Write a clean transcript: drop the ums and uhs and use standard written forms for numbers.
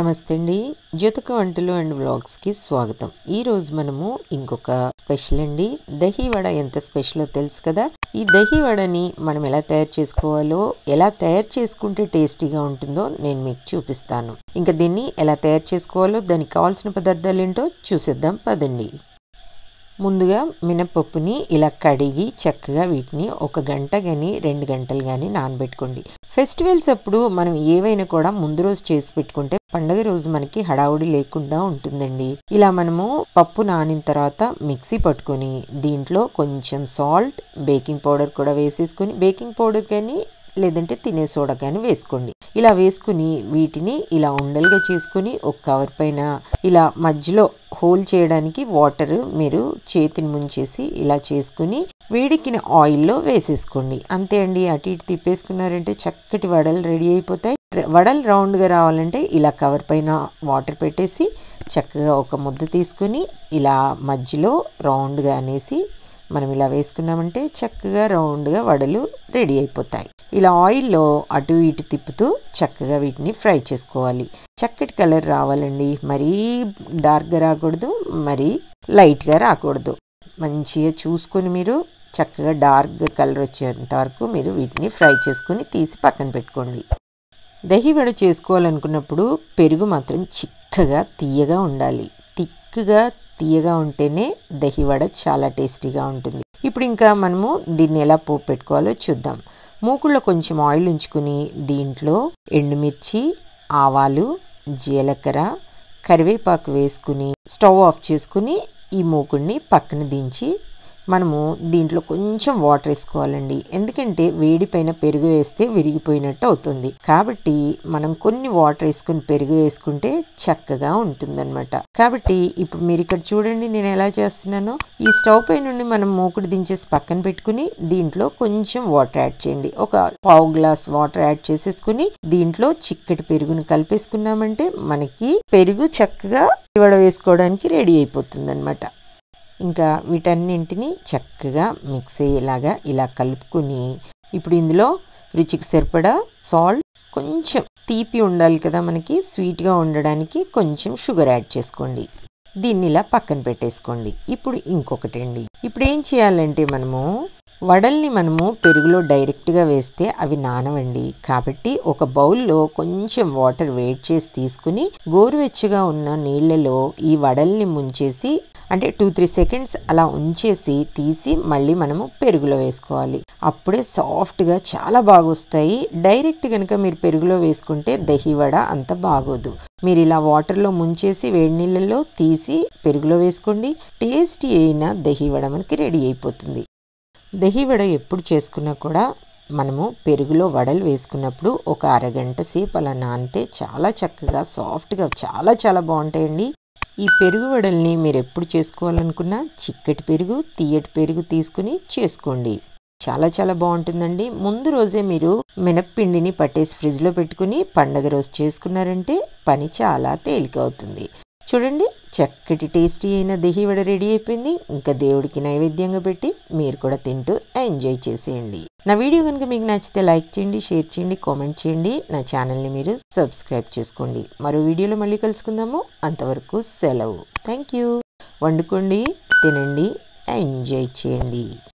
నమస్తే అండి. జ్యోతక వంటలు అండ్ వ్లాగ్స్కి స్వాగతం. ఈరోజు మనము ఇంకొక స్పెషల్ అండి. దహీ వడ ఎంత స్పెషలో తెలుసు కదా. ఈ దహీ వడని మనం ఎలా తయారు చేసుకోవాలో, ఎలా తయారు చేసుకుంటే టేస్టీగా ఉంటుందో నేను మీకు చూపిస్తాను. ఇంకా దీన్ని ఎలా తయారు చేసుకోవాలో, దానికి కావాల్సిన పదార్థాలు ఏంటో చూసేద్దాం పదండి. ముందుగా మినపప్పుని ఇలా కడిగి చక్కగా వీటిని 1 గంట కానీ 2 గంటలు కానీ నానబెట్టుకోండి. ఫెస్టివల్స్ అప్పుడు మనం ఏవైనా కూడా ముందు రోజు చేసి పెట్టుకుంటే పండగ రోజు మనకి హడావుడి లేకుండా ఉంటుందండి. ఇలా మనము పప్పు నానిన తర్వాత మిక్సీ పట్టుకొని దీంట్లో కొంచెం సాల్ట్, బేకింగ్ పౌడర్ కూడా వేసేసుకొని, బేకింగ్ పౌడర్ కానీ లేదంటే తినే సోడా కానీ వేసుకోండి. ఇలా వేసుకుని వీటిని ఇలా ఉండలుగా చేసుకుని ఒక కవర్ పైన ఇలా మధ్యలో హోల్ చేయడానికి వాటర్ మీరు చేతిని ముంచేసి ఇలా చేసుకుని వేడికిన ఆయిల్లో వేసేసుకోండి. అంతే అండి. అటు ఇటు తిప్పేసుకున్నారంటే చక్కటి వడలు రెడీ అయిపోతాయి. వడలు రౌండ్గా రావాలంటే ఇలా కవర్ పైన వాటర్ పెట్టేసి చక్కగా ఒక ముద్ద తీసుకుని ఇలా మధ్యలో రౌండ్గా అనేసి మనం ఇలా వేసుకున్నామంటే చక్కగా రౌండ్గా వడలు రెడీ అయిపోతాయి. ఇలా ఆయిల్లో అటు ఇటు తిప్పుతూ చక్కగా వీటిని ఫ్రై చేసుకోవాలి. చక్కటి కలర్ రావాలండి. మరీ డార్క్గా రాకూడదు, మరీ లైట్గా రాకూడదు. మంచిగా చూసుకొని మీరు చక్కగా డార్క్ కలర్ వచ్చేంత వరకు మీరు వీటిని ఫ్రై చేసుకొని తీసి పక్కన పెట్టుకోండి. దహీ వడ చేసుకోవాలనుకున్నప్పుడు పెరుగు మాత్రం చిక్కగా తీయగా ఉండాలి. తిక్కుగా తీయగా ఉంటేనే దహీ వడ చాలా టేస్టీగా ఉంటుంది. ఇప్పుడు ఇంకా మనము దీన్ని ఎలా పోపు పెట్టుకోవాలో చూద్దాం. మూకుల్లో కొంచెం ఆయిల్ ఉంచుకుని దీంట్లో ఎండుమిర్చి, ఆవాలు, జీలకర్ర, కరివేపాకు వేసుకుని స్టవ్ ఆఫ్ చేసుకుని ఈ మూకుడిని పక్కన దించి మనము దీంట్లో కొంచెం వాటర్ వేసుకోవాలండి. ఎందుకంటే వేడి పైన పెరుగు వేస్తే విరిగిపోయినట్టు అవుతుంది. కాబట్టి మనం కొన్ని వాటర్ వేసుకుని పెరుగు వేసుకుంటే చక్కగా ఉంటుందన్నమాట. కాబట్టి ఇప్పుడు మీరు ఇక్కడ చూడండి నేను ఎలా చేస్తున్నానో. ఈ స్టవ్ పై నుండి మనం మూకుడు దించేసి పక్కన పెట్టుకుని దీంట్లో కొంచెం వాటర్ యాడ్ చేయండి. ఒక పావు గ్లాస్ వాటర్ యాడ్ చేసేసుకుని దీంట్లో చిక్కటి పెరుగును కలిపేసుకున్నామంటే మనకి పెరుగు చక్కగా వడ వేసుకోవడానికి రెడీ అయిపోతుంది అనమాట. ఇంకా వీటన్నింటినీ చక్కగా మిక్స్ అయ్యేలాగా ఇలా కలుపుకుని ఇప్పుడు ఇందులో రుచికి సరిపడా సాల్ట్, కొంచెం తీపి ఉండాలి కదా మనకి, స్వీట్గా ఉండడానికి కొంచెం షుగర్ యాడ్ చేసుకోండి. దీన్ని ఇలా పక్కన పెట్టేసుకోండి. ఇప్పుడు ఇంకొకటి అండి. ఇప్పుడు ఏం చేయాలంటే వడల్ని మనము పెరుగులో డైరెక్ట్గా వేస్తే అవి నానవండి. కాబట్టి ఒక బౌల్లో కొంచెం వాటర్ వేడి చేసి తీసుకుని గోరువెచ్చగా ఉన్న నీళ్ళలో ఈ వడల్ని ముంచేసి అంటే 2-3 సెకండ్స్ అలా ఉంచేసి తీసి మళ్ళీ మనము పెరుగులో వేసుకోవాలి. అప్పుడే సాఫ్ట్గా చాలా బాగా వస్తాయి. డైరెక్ట్ కనుక మీరు పెరుగులో వేసుకుంటే దహీ వడ అంత బాగోదు. మీరు ఇలా వాటర్లో ముంచేసి వేడి నీళ్ళలో తీసి పెరుగులో వేసుకోండి. టేస్టీ అయిన దహీ వడ మనకి రెడీ అయిపోతుంది. దహీ వడ ఎప్పుడు చేసుకున్నా కూడా మనము పెరుగులో వడలు వేసుకున్నప్పుడు ఒక అరగంట సేపు అలా నానితే చాలా చక్కగా సాఫ్ట్గా చాలా చాలా బాగుంటాయండి. ఈ పెరుగు వడల్ని మీరు ఎప్పుడు చేసుకోవాలనుకున్నా చిక్కటి పెరుగు, తీయటి పెరుగు తీసుకుని చేసుకోండి. చాలా చాలా బాగుంటుందండి. ముందు రోజే మీరు మినప్పిండిని పట్టేసి ఫ్రిడ్జ్లో పెట్టుకుని పండగ రోజు చేసుకున్నారంటే పని చాలా తేలిక అవుతుంది. చూడండి చక్కటి టేస్టీ అయిన దహీ వడ రెడీ అయిపోయింది. ఇంకా దేవుడికి నైవేద్యంగా పెట్టి మీరు కూడా తింటూ ఎంజాయ్ చేసేయండి. నా వీడియో కనుక మీకు నచ్చితే లైక్ చేయండి, షేర్ చేయండి, కామెంట్ చేయండి. నా ఛానల్ని మీరు సబ్స్క్రైబ్ చేసుకోండి. మరో వీడియోలో మళ్ళీ కలుసుకుందాము. అంతవరకు సెలవు. Thank you. వండుకోండి, తినండి, ఎంజాయ్ చేయండి.